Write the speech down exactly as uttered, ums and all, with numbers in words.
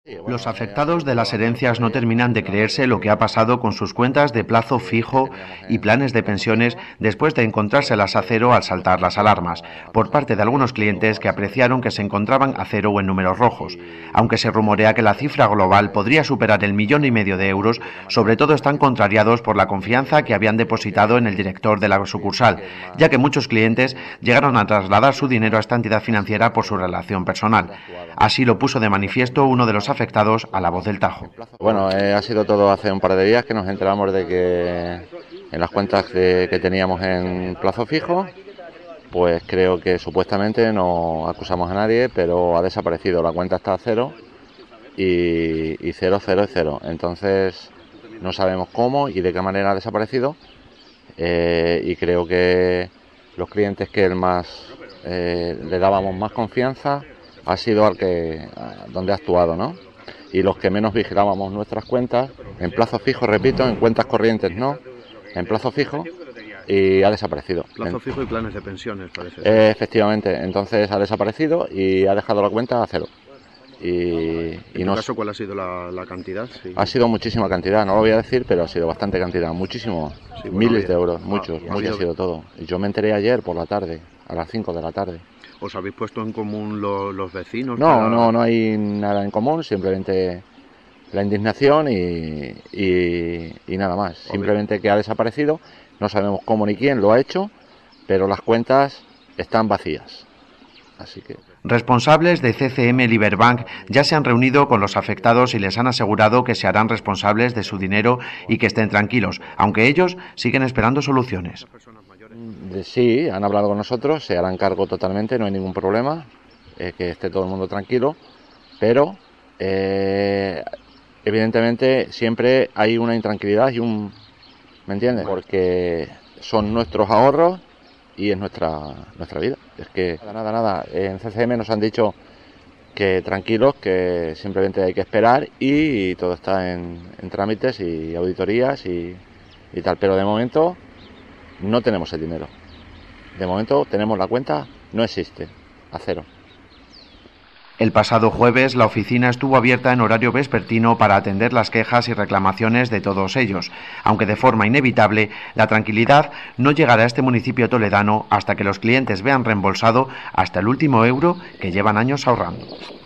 Los afectados de las herencias no terminan de creerse lo que ha pasado con sus cuentas de plazo fijo y planes de pensiones después de encontrárselas a cero al saltar las alarmas, por parte de algunos clientes que apreciaron que se encontraban a cero o en números rojos. Aunque se rumorea que la cifra global podría superar el millón y medio de euros, sobre todo están contrariados por la confianza que habían depositado en el director de la sucursal, ya que muchos clientes llegaron a trasladar su dinero a esta entidad financiera por su relación personal. Así lo puso de manifiesto uno de los afectados a La Voz del Tajo. Bueno, eh, ha sido todo hace un par de días que nos enteramos de que en las cuentas de, que teníamos en plazo fijo, pues creo que supuestamente no acusamos a nadie, pero ha desaparecido. La cuenta está a cero y, y cero, cero es cero. Entonces no sabemos cómo y de qué manera ha desaparecido, eh, y creo que los clientes que el más eh, le dábamos más confianza ha sido al que donde ha actuado, ¿no? Y los que menos vigilábamos nuestras cuentas, en plazo fijo, repito, en cuentas corrientes no, en plazo fijo, y ha desaparecido. Plazo fijo y planes de pensiones, parece. Eh, efectivamente, entonces ha desaparecido y ha dejado la cuenta a cero. Y, ¿En y tu no, caso cuál ha sido la, la cantidad? Sí. Ha sido muchísima cantidad, no lo voy a decir, pero ha sido bastante cantidad, muchísimo, Sí, bueno, miles bien. de euros, Ah, muchos, ha mucho sido- ha sido todo. Y yo me enteré ayer por la tarde, a las cinco de la tarde. ¿Os habéis puesto en común lo- los vecinos? No, para- no, no hay nada en común, simplemente la indignación y, y, y nada más. Simplemente que ha desaparecido, no sabemos cómo ni quién lo ha hecho, pero las cuentas están vacías. Así que... Responsables de C C M Liberbank ya se han reunido con los afectados y les han asegurado que se harán responsables de su dinero y que estén tranquilos, aunque ellos siguen esperando soluciones. De- Sí, han hablado con nosotros, se harán cargo totalmente, no hay ningún problema, eh, que esté todo el mundo tranquilo, pero eh, evidentemente siempre hay una intranquilidad y un... ¿Me entiendes? Porque son nuestros ahorros y es nuestra nuestra vida. Es que nada, nada, nada. En C C M nos han dicho que tranquilos, que simplemente hay que esperar y todo está en, en trámites y auditorías y, y tal, pero de momento no tenemos el dinero. De momento tenemos la cuenta, no existe, a cero. El pasado jueves la oficina estuvo abierta en horario vespertino para atender las quejas y reclamaciones de todos ellos, aunque de forma inevitable la tranquilidad no llegará a este municipio toledano hasta que los clientes vean reembolsado hasta el último euro que llevan años ahorrando.